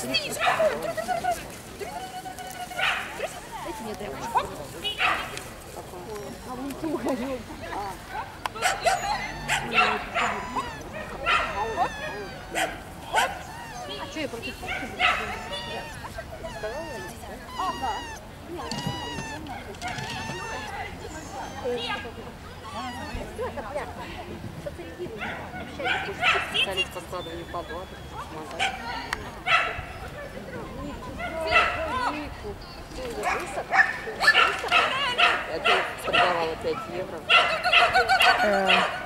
Дайте мне тряпочку. А вон ту горю. А что я против Специалист по складыванию подводок. Я продавала 5 евро.